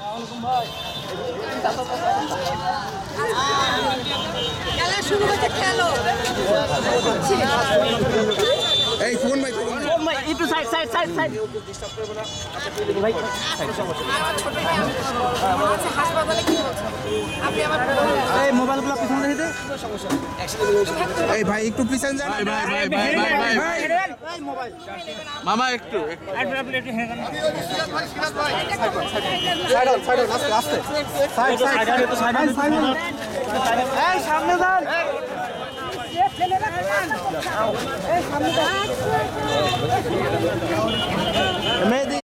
খেলা শুরু হচ্ছে, খেলো। এই ফোন ভাই, একটু সাইড সাইড সাইড সাইড ভাই। হাসপাতালে কি হচ্ছে? আপনি আমার এই মোবাইলগুলো পিছনে রেখে দে। এই ভাই একটু পিছন যান। মামা একটু সামনে যান। মেহেদি